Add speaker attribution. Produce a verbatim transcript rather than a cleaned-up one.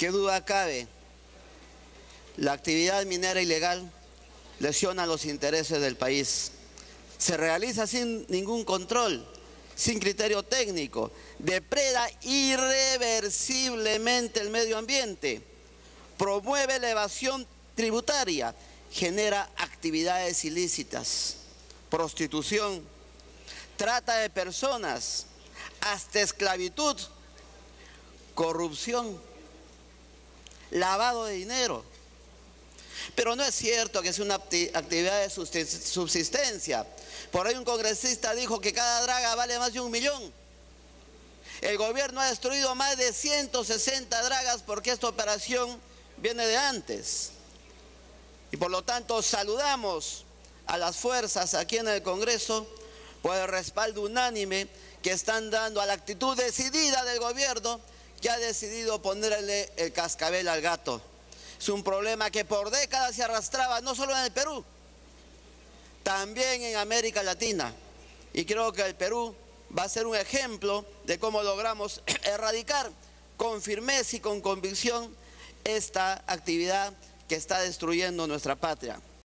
Speaker 1: ¿Qué duda cabe? La actividad minera ilegal lesiona los intereses del país. Se realiza sin ningún control, sin criterio técnico, depreda irreversiblemente el medio ambiente, promueve la evasión tributaria, genera actividades ilícitas, prostitución, trata de personas, hasta esclavitud, corrupción, lavado de dinero. Pero no es cierto que es una actividad de subsistencia. Por ahí un congresista dijo que cada draga vale más de un millón. El gobierno ha destruido más de ciento sesenta dragas porque esta operación viene de antes. Y por lo tanto saludamos a las fuerzas aquí en el Congreso por el respaldo unánime que están dando a la actitud decidida del gobierno, que ha decidido ponerle el cascabel al gato. Es un problema que por décadas se arrastraba, no solo en el Perú, también en América Latina. Y creo que el Perú va a ser un ejemplo de cómo logramos erradicar con firmeza y con convicción esta actividad que está destruyendo nuestra patria.